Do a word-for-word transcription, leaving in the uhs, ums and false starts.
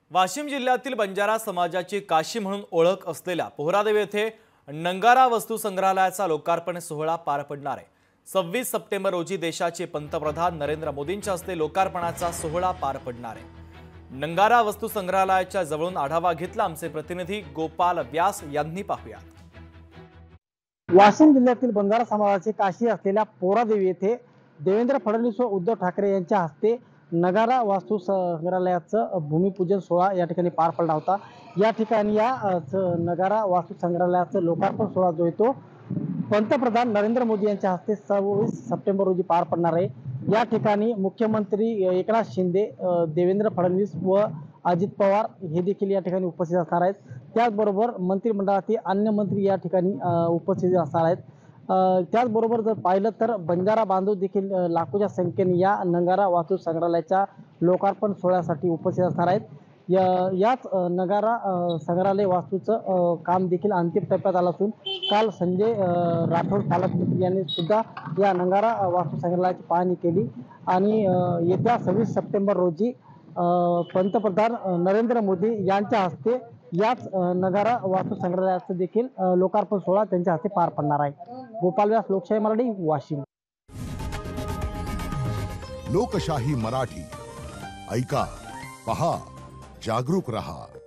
वाशिम जिल्ह्यातील बंजारा समाजाची काशी म्हणून ओळख असलेल्या पोहरादेवी येथे नंगारा वस्तू संग्रहालयाचा लोकार्पण सोहळा पार पडणार आहे। सव्वीस सप्टेंबर रोजी देशाचे पंतप्रधान नरेंद्र मोदींच्या हस्ते लोकार्पणाचा सोहळा पार पडणार आहे। नंगारा वस्तू संग्रहालयाच्या जवळून आढावा घेतला आमचे प्रतिनिधी गोपाल व्यास यांनी। पाहूया। वाशिम जिल्ह्यातील बंजारा समाजाची काशी असलेल्या पोहरादेवी येथे देवेंद्र फडणवीस व उद्धव ठाकरे यांच्या हस्ते नगारा वास्तू संग्रहालयाचं भूमिपूजन सोहळा या ठिकाणी पार पडला होता। या ठिकाणी या नगारा वास्तू संग्रहालयाचं लोकार्पण सोहळा जो आहे तो पंतप्रधान नरेंद्र मोदी यांच्या हस्ते सव्वीस सप्टेंबर रोजी पार पडणार आहे। या ठिकाणी मुख्यमंत्री एकनाथ शिंदे, देवेंद्र फडणवीस व अजित पवार हे देखील या ठिकाणी उपस्थित असणार आहेत। त्याचबरोबर मंत्रिमंडळातील अन्य मंत्री या ठिकाणी उपस्थित असणार आहेत। त्याचबरोबर जर पाहिलं तर बंजारा बांधव देखील लाखोच्या संख्येने या नगारा वास्तू संग्रहालयाच्या लोकार्पण सोहळ्यासाठी उपस्थित असणार आहेत। या याच नगारा संग्रहालय वास्तूचं काम देखील अंतिम टप्प्यात आलं असून काल संजय राठोड पालकमंत्री यांनी सुद्धा या नगारा वास्तू संग्रहालयाची पाहणी केली आणि येत्या सव्वीस सप्टेंबर रोजी पंतप्रधान नरेंद्र मोदी यांच्या हस्ते याच नगारा वास्तू संग्रहालयाचं देखील लोकार्पण सोहळा त्यांच्या हस्ते पार पडणार आहे। गोपाल व्यास, लोकशाही मराठी, वाशिम। लोकशाही मराठी ऐका, पहा, जागरूक रहा।